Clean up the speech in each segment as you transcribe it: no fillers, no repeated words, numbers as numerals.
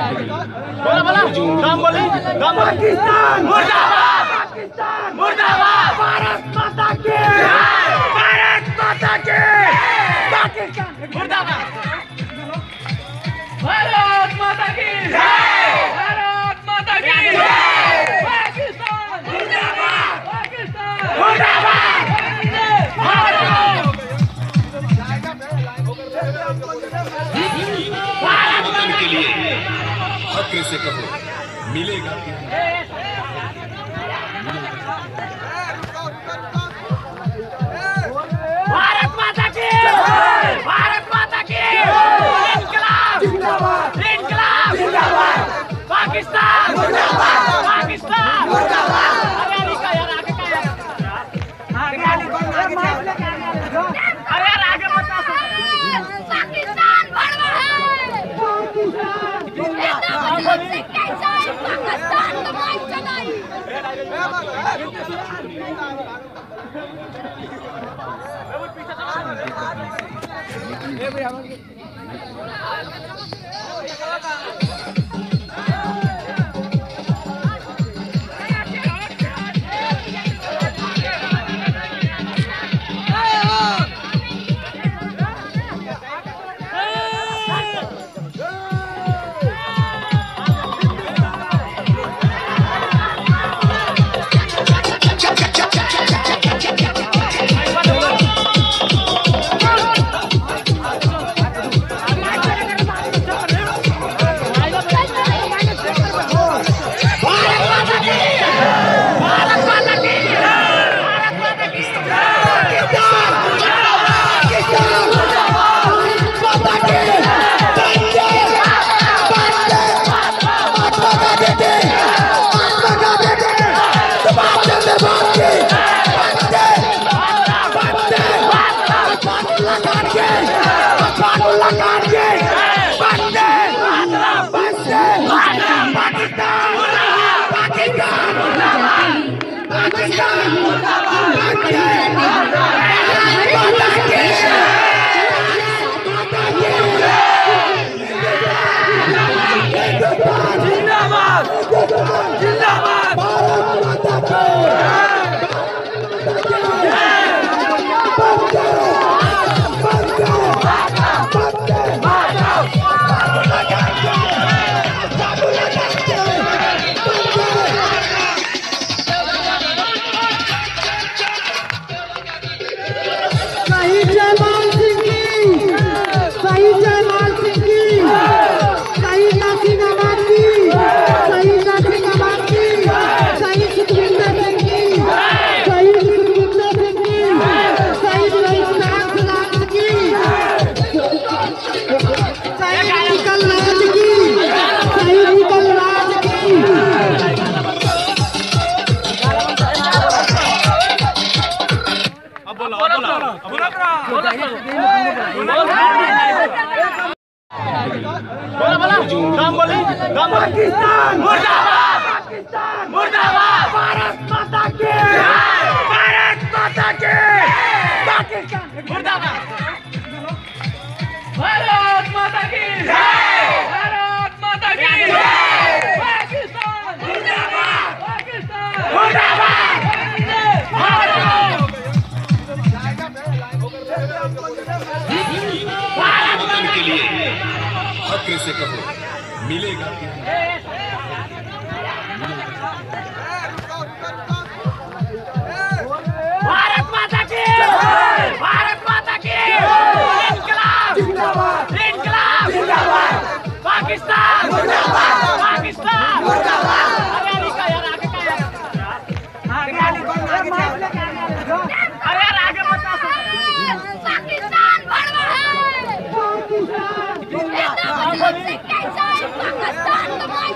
बोला बोला नाम बोली नाम पाकिस्तान मुर्दाबाद पाकिस्तान मुर्दाबाद भारत माता की भारत माता की पाकिस्तान मुर्दाबाद भारत माता की भारत माता की पाकिस्तान मुर्दाबाद पाकिस्तान मुर्दाबाद वतन के लिए हक से कहो मिलेगा। भारत माता की भारत माता की इनकलाब जिंदाबाद इनकलाब जिंदाबाद पाकिस्तान मुर्दाबाद पाकिस्तान मुर्दाबाद अरे यार आगे का यार अरे यार आगे बता पाकिस्तान बड़बड़ है पाकिस्तान तमाम चलाई बोला बोला नाम बोली नाम पाकिस्तान मुर्दाबाद पाकिस्तान मुर्दाबाद भारत माता की भारत माता की पाकिस्तान मुर्दाबाद भारत माता की भारत माता की पाकिस्तान मुर्दाबाद पाकिस्तान मुर्दाबाद वतन के लिए हक से कहो मिलेगा। भारत माता की भारत माता की इनकलाब जिंदाबाद इनकलाब जिंदाबाद पाकिस्तान मुर्दाबाद पाकिस्तान मुर्दाबाद अरे यार आगे का यार अरे यार आगे बता पाकिस्तान बड़बड़ है पाकिस्तान तमाम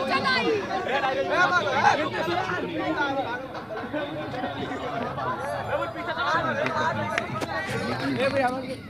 चलाई